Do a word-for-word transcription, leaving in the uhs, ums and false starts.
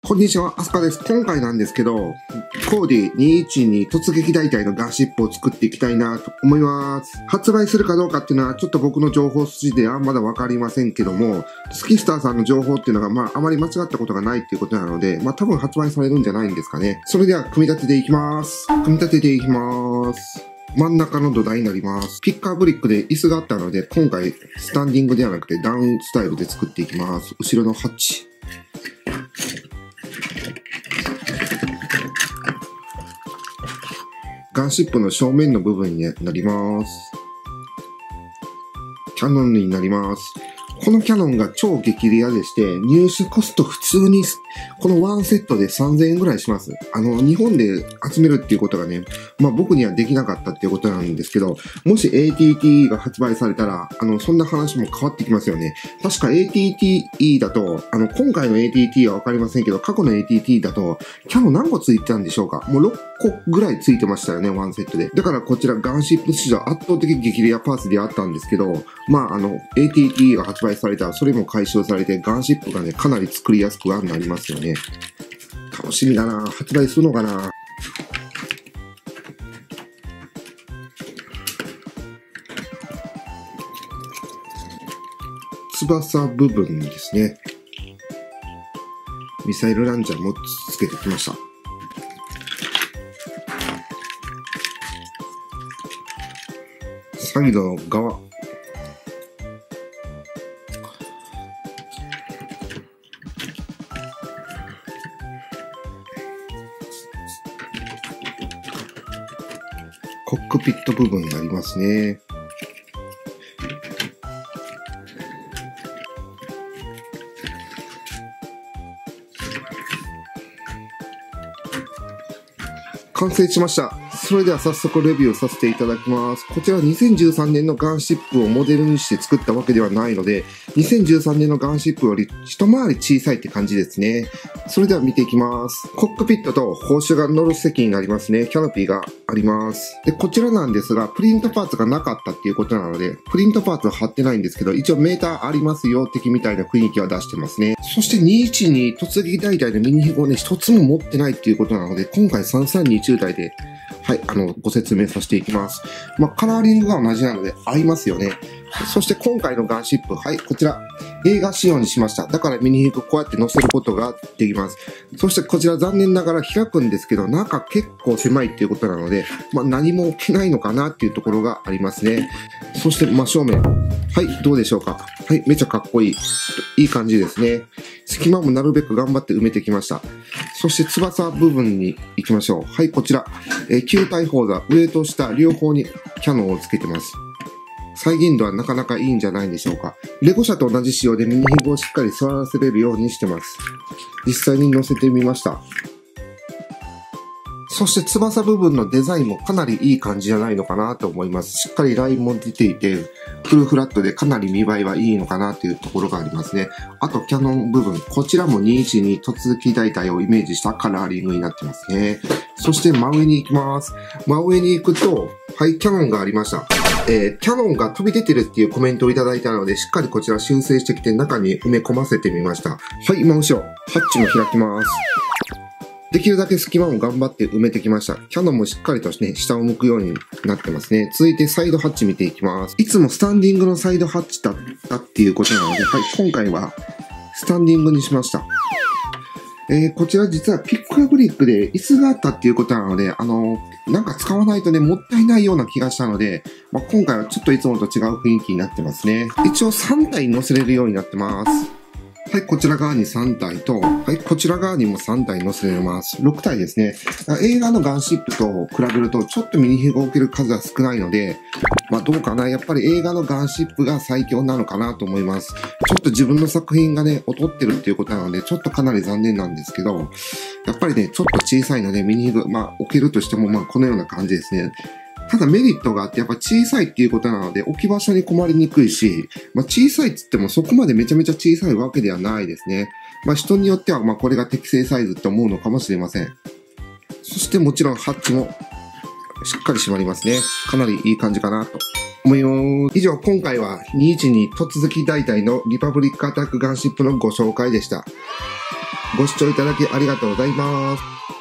こんにちは、アスカです。今回なんですけど、コーディにひゃくじゅうに突撃大隊のガンシップを作っていきたいなと思います。発売するかどうかっていうのはちょっと僕の情報筋ではまだわかりませんけども、スキスターさんの情報っていうのがまああまり間違ったことがないっていうことなので、まあ多分発売されるんじゃないんですかね。それでは組み立てていきます。組み立てていきます。真ん中の土台になります。ピッカーブリックで椅子があったので、今回スタンディングではなくてダウンスタイルで作っていきます。後ろのハッチ。ガンシップの正面の部分になります。キャノンになります。このキャノンが超激レアでして、入手コスト普通に、このワンセットでさんぜんえんぐらいします。あの、日本で集めるっていうことがね、まあ僕にはできなかったっていうことなんですけど、もし エーティーティー が発売されたら、あの、そんな話も変わってきますよね。確か エーティーティー だと、あの、今回の エーティーティー はわかりませんけど、過去の エーティーティー だと、キャノン何個ついてたんでしょうか？もうろっこぐらいついてましたよね、ワンセットで。だからこちらガンシップ史上圧倒的激レアパーツであったんですけど、まああの、エーティーティー が発売されたら、それも回収されて、ガンシップがね、かなり作りやすくはなりますよね。楽しみだな。発売するのかな。翼部分にですね、ミサイルランチャーもつけてきました。サイドの側。コックピット部分になりますね。完成しました。それでは早速レビューさせていただきます。こちらにせんじゅうさんねんのガンシップをモデルにして作ったわけではないので、にせんじゅうさんねんのガンシップより一回り小さいって感じですね。それでは見ていきます。コックピットと砲手が乗る席になりますね。キャノピーがあります。で、こちらなんですが、プリントパーツがなかったっていうことなので、プリントパーツは貼ってないんですけど、一応メーターありますよ、的みたいな雰囲気は出してますね。そしてにひゃくじゅうに突撃大隊のミニヒゴをね、一つも持ってないっていうことなので、今回さんさんに中隊で、はい、あの、ご説明させていきます。まあ、カラーリングが同じなので合いますよね。そして今回のガンシップ、はい、こちら、映画仕様にしました。だからミニヒゴこうやって乗せることができます。そしてこちら残念ながら開くんですけど、中結構狭いっていうことなので、まあ、何も置けないのかなっていうところがありますね。そして真正面。はい、どうでしょうか。はい、めちゃかっこいい。いい感じですね。隙間もなるべく頑張って埋めてきました。そして翼部分に行きましょう。はい、こちら。えー、球体砲座、上と下、両方にキャノンをつけてます。再現度はなかなかいいんじゃないでしょうか。レゴ車と同じ仕様でミニヒゴをしっかり座らせれるようにしてます。実際に乗せてみました。そして翼部分のデザインもかなりいい感じじゃないのかなと思います。しっかりラインも出ていて、フルフラットでかなり見栄えはいいのかなというところがありますね。あとキャノン部分、こちらもにひゃくじゅうに突撃大隊をイメージしたカラーリングになってますね。そして真上に行きます。真上に行くと、はい、キャノンがありました。えー、キャノンが飛び出てるっていうコメントをいただいたので、しっかりこちら修正してきて中に埋め込ませてみました。はい、真後ろ、ハッチも開きます。できるだけ隙間を頑張って埋めてきました。キャノンもしっかりとね、下を向くようになってますね。続いてサイドハッチ見ていきます。いつもスタンディングのサイドハッチだったっていうことなので、はい、今回はスタンディングにしました。えー、こちら実はピックアブリックで椅子があったっていうことなので、あのー、なんか使わないとね、もったいないような気がしたので、まあ、今回はちょっといつもと違う雰囲気になってますね。一応さんたい乗せれるようになってます。はい、こちら側にさんたいと、はい、こちら側にもさんたい乗せれます。ろくたいですね。映画のガンシップと比べると、ちょっとミニヒゴを置ける数は少ないので、まあどうかな。やっぱり映画のガンシップが最強なのかなと思います。ちょっと自分の作品がね、劣ってるっていうことなので、ちょっとかなり残念なんですけど、やっぱりね、ちょっと小さいので、ミニヒゴ、まあ置けるとしても、まあこのような感じですね。ただメリットがあって、やっぱ小さいっていうことなので、置き場所に困りにくいし、まあ小さいって言ってもそこまでめちゃめちゃ小さいわけではないですね。まあ人によっては、まあこれが適正サイズって思うのかもしれません。そしてもちろんハッチもしっかり閉まりますね。かなりいい感じかなと思います。以上、今回はにひゃくじゅうに突撃大隊のリパブリックアタックガンシップのご紹介でした。 ご視聴いただきありがとうございます。